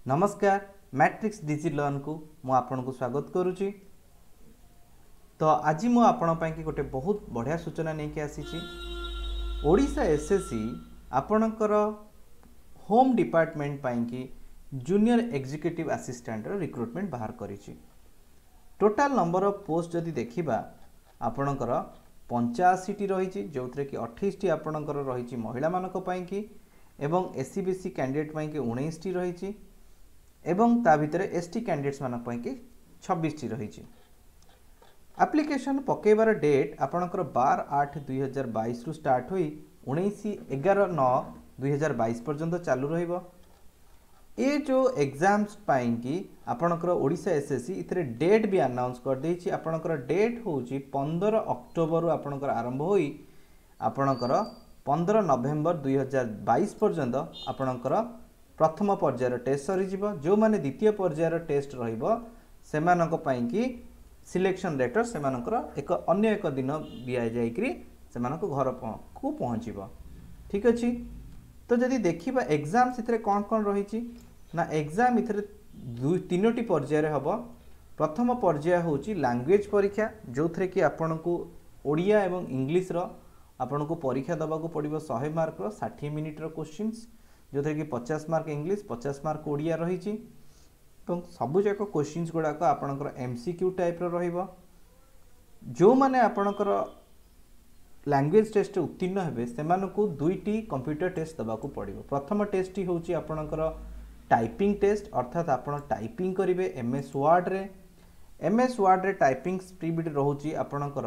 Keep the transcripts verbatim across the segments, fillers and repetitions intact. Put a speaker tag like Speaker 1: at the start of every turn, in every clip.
Speaker 1: नमस्कार मैट्रिक्स डिजी लर्न को मु आपन को स्वागत करुच्ची। तो आज मु आपण पाई गोटे बहुत बढ़िया सूचना नहीं कि आसी ओडिशा एसएससी आपणकर होम डिपार्टमेंट पाई कि जूनियर एग्जीक्यूटिव असिस्टेंट रिक्रुटमेंट बाहर करिछि। टोटाल नंबर ऑफ पोस्ट जदि देखिबा आपणकर पंचाशी टी रही जो थे कि अठाईस टी आपणकर रही महिला मानक पाई कि एवं एससी बीसी कैंडिडेट पाई कि उन्नीस टी रही एवं ता भितर एसटी कैंडिडेट्स मानक पाई कि छब्बीस टी रही। एप्लिकेशन पकेबार डेट आपणकर बार आठ दुई हजार बाईस रु स्टार्ट हुई उन्नीस एगार नौ दुई हजार बाईस पर्यंत चालू रहिबो। ये जो एग्जाम्स पाई कि आपणकर ओडिशा एसएससी इथरे डेट भी अनाउंस कर देछि। आपणकर डेट होछि पंद्रह अक्टोबर आपणकर आरंभ होई आपणकर पंद्रह नवेम्बर दुई हजार बाईस पर्यंत आपणकर प्रथम पर्यायर टेस्ट सरी जीवो। जो माने द्वितीय पर्यायर टेस्ट रहिबो सेमानक पई कि सिलेक्शन लेटर सेमानकर एक अन्य एक दिन दिया जाय करी सेमानक घर को पहुँचीबो। ठीक अछि। तो जदि देखिबा एग्जाम इथरे कोन कोन रही ना एग्जाम इथरे दुई तीनोटी पर्यायर हबो। प्रथम पर्याय होछि लैंग्वेज परीक्षा जो थरे कि आपन को ओडिया एवं इंग्लिश रो आपन को परीक्षा दबा को पड़िबो सौ मार्क रो साठ मिनिट रो क्वेश्चंस जो थे कि पचास मार्क इंग्लिश पचास मार्क ओडिया रही सबू जाक क्वेश्चंस गुड़ाक आपणकर एमसीक्यू टाइप रो जो माने आपणकर लैंग्वेज टेस्ट उत्तीर्ण हेबे सेमानकु दुईटी कंप्यूटर टेस्ट दबा को पड़िबो। प्रथम टेस्ट ही होची आपणकर टाइपिंग टेस्ट अर्थात आपण टाइपिंग करिवे एमएस वर्ड रे। एमएस वर्ड रे टाइपिंग स्पीड रहउची आपणकर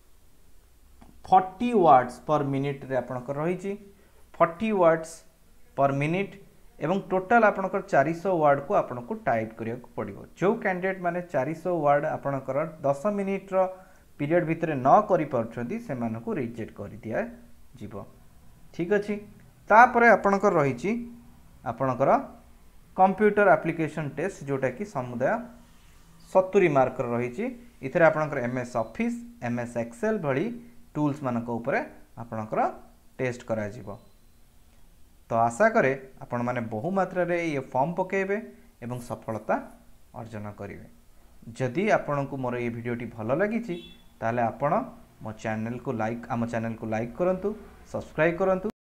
Speaker 1: चालीस वर्ड्स पर मिनिट रे आपणकर रहिची चालीस वर्ड्स पर मिनिट एवं टोटाल आपणकर चार सौ वर्ड को आपनको टाइप करिया को पड़िबो। जो कैंडिडेट माने चार सौ वर्ड आपणकर दस मिनिट रो पीरियड भितर न करि परछंती सेमानकु रिजेक्ट करि दिया जीवो। ठीक अछि। तापरे आपणकर रहिची आपणकर कंप्यूटर एप्लिकेशन टेस्ट जोटा कि समुदाय सत्तर मार्क रही। इथरे आपणकर एमएस ऑफिस एमएस एक्सेल भली टूल्स मानक ऊपर आपणकर टेस्ट करा जीवो। तो आशा करे आपण माने बहु मात्रा रे ये फॉर्म पकेबे एवं सफलता अर्जन करिवे। जदि आपण को मोर ये वीडियोटी भल लागिछि ताले आपण मो चैनल को लाइक आम चैनल को लाइक करंतु सब्सक्राइब करंतु।